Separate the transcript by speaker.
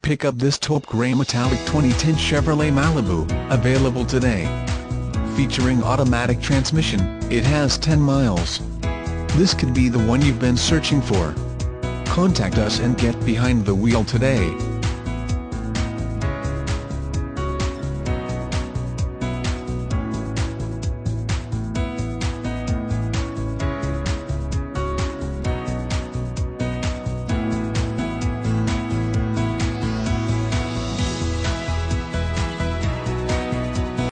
Speaker 1: pick up this taupe gray metallic 2010 Chevrolet Malibu, available today. Featuring automatic transmission, it has 10 miles. This could be the one you've been searching for. Contact us and get behind the wheel today.